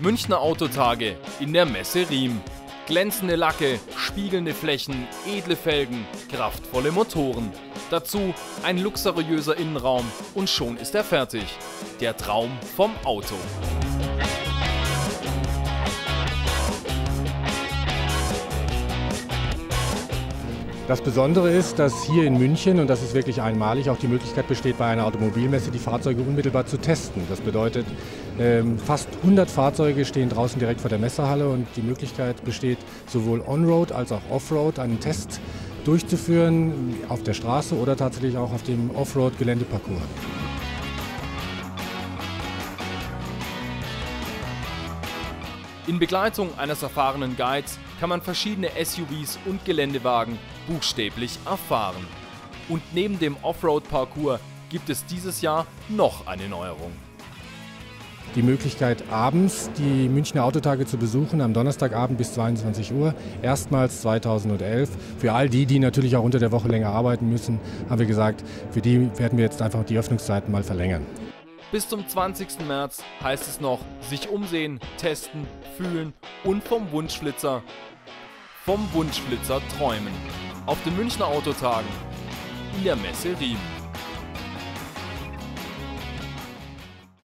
Münchner Autotage in der Messe Riem. Glänzende Lacke, spiegelnde Flächen, edle Felgen, kraftvolle Motoren. Dazu ein luxuriöser Innenraum und schon ist er fertig. Der Traum vom Auto. Das Besondere ist, dass hier in München, und das ist wirklich einmalig, auch die Möglichkeit besteht, bei einer Automobilmesse die Fahrzeuge unmittelbar zu testen. Das bedeutet, fast 100 Fahrzeuge stehen draußen direkt vor der Messehalle und die Möglichkeit besteht, sowohl On-Road als auch Off-Road einen Test durchzuführen, auf der Straße oder tatsächlich auch auf dem Offroad-Geländeparcours. In Begleitung eines erfahrenen Guides kann man verschiedene SUVs und Geländewagen buchstäblich erfahren. Und neben dem Offroad-Parcours gibt es dieses Jahr noch eine Neuerung. Die Möglichkeit, abends die Münchner Autotage zu besuchen, am Donnerstagabend bis 22 Uhr, erstmals 2011. Für all die, die natürlich auch unter der Woche länger arbeiten müssen, haben wir gesagt, für die werden wir jetzt einfach die Öffnungszeiten mal verlängern. Bis zum 20. März heißt es noch, sich umsehen, testen, fühlen und vom Wunschflitzer träumen. Auf den Münchner Autotagen in der Messe Riem.